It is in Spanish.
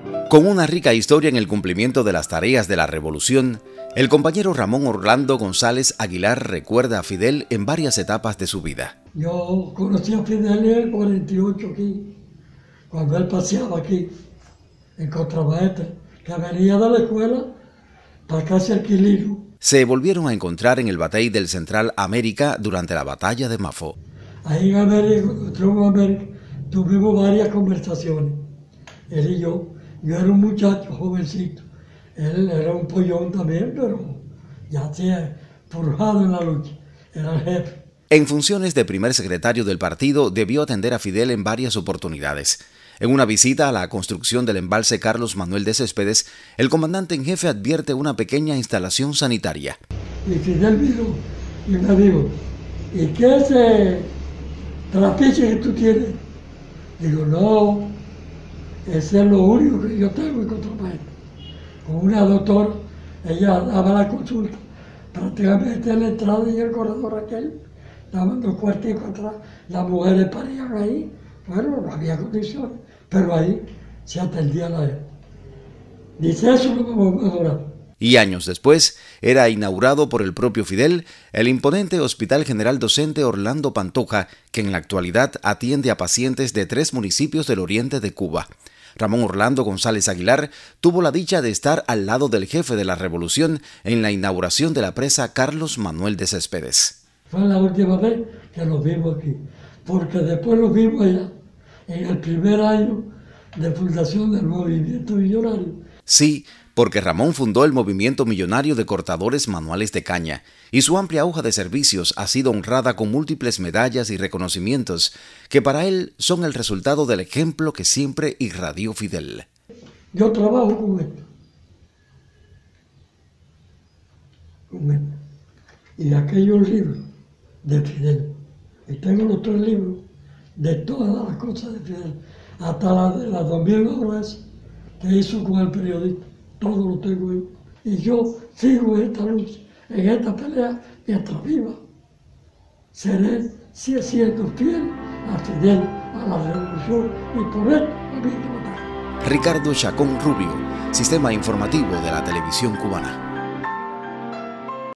Con una rica historia en el cumplimiento de las tareas de la revolución, el compañero Ramón Orlando González Aguilar recuerda a Fidel en varias etapas de su vida. Yo conocí a Fidel en el 48 aquí, cuando él paseaba aquí, en Contramaestre, que venía de la escuela para casi Alquilino. Se volvieron a encontrar en el batey del Central América durante la batalla de Mafó. Ahí en América, tuvimos varias conversaciones, él y yo. Yo era un muchacho jovencito, él era un pollón también, pero ya se ha forjado en la lucha, era el jefe. En funciones de primer secretario del partido, debió atender a Fidel en varias oportunidades. En una visita a la construcción del embalse Carlos Manuel de Céspedes, el comandante en jefe advierte una pequeña instalación sanitaria. Y Fidel vino y me dijo, ¿y qué es ese trapiche que tú tienes? Digo, no, ese es lo único que yo tengo en Contramaestre. Con una doctora, ella daba la consulta, prácticamente en la entrada y el corredor aquel, daban 2 cuarticos atrás, las mujeres parían ahí, bueno, no había condiciones, pero ahí se atendía la él. Dice, eso lo vamos a mejorar. Y años después, era inaugurado por el propio Fidel el imponente Hospital General Docente Orlando Pantoja, que en la actualidad atiende a pacientes de 3 municipios del oriente de Cuba. Ramón Orlando González Aguilar tuvo la dicha de estar al lado del jefe de la revolución en la inauguración de la presa Carlos Manuel de Céspedes. Fue la última vez que los vimos aquí, porque después los vimos allá, en el primer año de fundación del movimiento millonario. Sí, porque Ramón fundó el movimiento millonario de cortadores manuales de caña, y su amplia hoja de servicios ha sido honrada con múltiples medallas y reconocimientos que para él son el resultado del ejemplo que siempre irradió Fidel. Yo trabajo con esto. Y aquellos libros de Fidel. Y tengo los 3 libros de todas las cosas de Fidel, hasta las 2000 obras que hizo con el periodista. Todo lo tengo ahí. Y yo sigo en esta lucha, en esta pelea, mientras viva. Seré siendo fiel a Fidel, a la revolución, y por él a mi matar. Ricardo Chacón Rubio, Sistema Informativo de la Televisión Cubana.